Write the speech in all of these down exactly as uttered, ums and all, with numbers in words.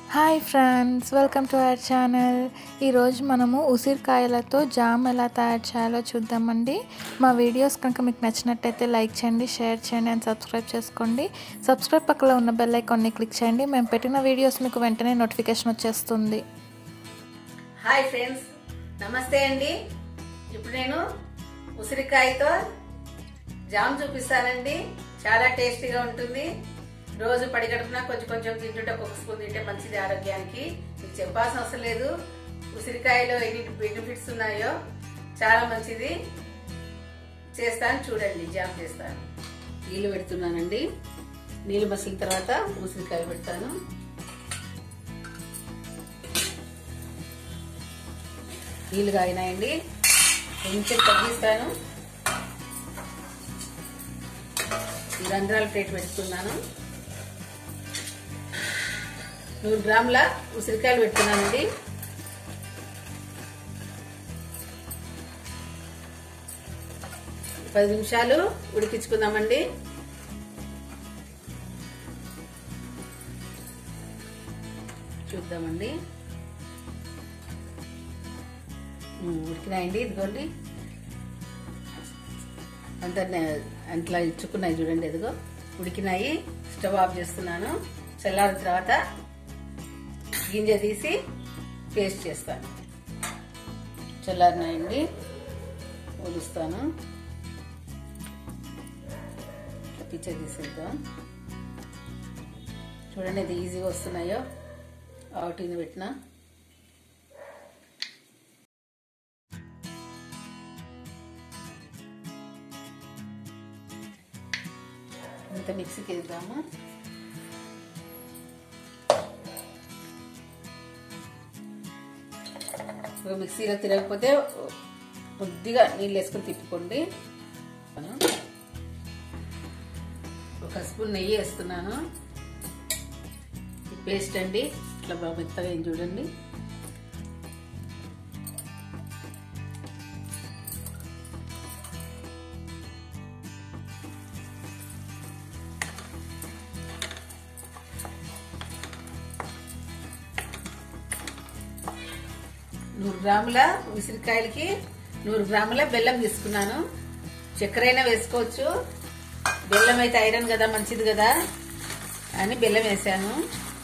Hi friends, welcome to our channel. ఈరోజు మనము ఉసిరికాయలతో జామ్ ఎలా తయారు చేయాలో చూద్దామండి. మా వీడియోస్ కనుక మీకు నచ్చినట్టయితే లైక్ చేయండి, షేర్ చేయండి అండ్ సబ్స్క్రైబ్ చేసుకోండి. సబ్స్క్రైబ్ పక్కన ఉన్న బెల్ ఐకాన్ని క్లిక్ చేయండి. మేము పెట్టిన వీడియోస్ మీకు వెంటనే నోటిఫికేషన్ వచ్చేస్తుంది. హాయ్ ఫ్రెండ్స్, నమస్తే అండి. ఇప్పుడు నేను ఉసిరికాయతో జామ్ చూపిస్తానండి. చాలా టేస్టీగా ఉంటుంది. రోజు పడిగడుపున కొంచెం కొంచెం తింటుంటే ఒక్కొక్క స్పూన్ తింటే మంచిది ఆరోగ్యానికి. మీకు చెప్పాల్సిన అవసరం లేదు. ఉసిరికాయలో ఎన్ని బెనిఫిట్స్ ఉన్నాయో చాలా మంచిది. చేస్తాను చూడండి. జామ్ చేస్తాను. నీళ్ళు పెడుతున్నానండి. నీళ్ళు మసిలిన తర్వాత ఉసిరికాయ పెడతాను. నీళ్ళు కాగినాయండి. కొంచెం తగ్గిస్తాను. ఈ రంధ్రాల ప్లేట్ పెట్టుకున్నాను. నూరు గ్రాముల ఉసిరికాయలు పెట్టుకున్నానండి. పది నిమిషాలు ఉడికించుకుందామండి. చూద్దామండి. ఉడికినాయండి. ఇదిగోండి, అంత అంతలా ఇచ్చుకున్నాయి చూడండి. ఎదుగో ఉడికినాయి. స్టవ్ ఆఫ్ చేస్తున్నాను. చల్లారిన తర్వాత గింజ తీసి పేస్ట్ చేస్తాను. చల్లారినాయండి. ఒలుస్తాను. పిచ్చ తీసేద్దాం. చూడండి అది ఈజీగా వస్తున్నాయో. ఆవుటీని పెట్టిన ఇంత మిక్సీకి వేద్దాము. మిక్సీలో తిరగకపోతే కొద్దిగా నీళ్ళు వేసుకొని తిప్పుకోండి. ఒక స్పూన్ నెయ్యి వేస్తున్నాను. పేస్ట్ అండి. ఇట్లా బాగా మెత్తగా ఏం చూడండి. నూరు గ్రాముల ఉసిరికాయలకి నూరు గ్రాముల బెల్లం తీసుకున్నాను. చక్కెర అయినా వేసుకోవచ్చు. బెల్లం అయితే ఐరన్ కదా, మంచిది కదా అని బెల్లం వేసాను.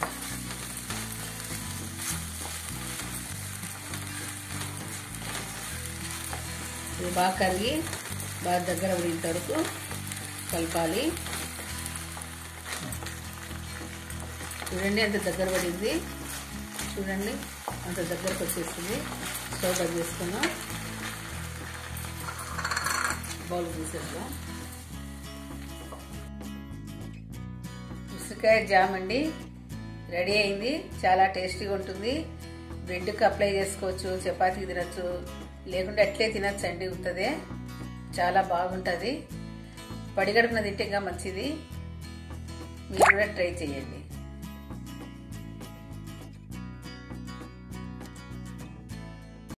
ఇది బాగా కరిగి బాగా దగ్గర పడేంత వరకు కలపాలి. చూడండి ఎంత దగ్గర పడింది. చూడండి అంత దగ్గరకు వచ్చేసింది. స్టవ్ బంద్ చేసుకున్నాం. బౌల్ తీసేద్దాం. ఉసిరికాయ జామ్ అండి రెడీ అయింది. చాలా టేస్టీగా ఉంటుంది. బ్రెడ్కి అప్లై చేసుకోవచ్చు, చపాతీకి తినచ్చు, లేకుంటే అట్లే తినచ్చు అండి. ఉంటుంది, చాలా బాగుంటుంది. పడిగడుపున తింటే ఇంకా మంచిది. మీరు కూడా ట్రై చేయండి.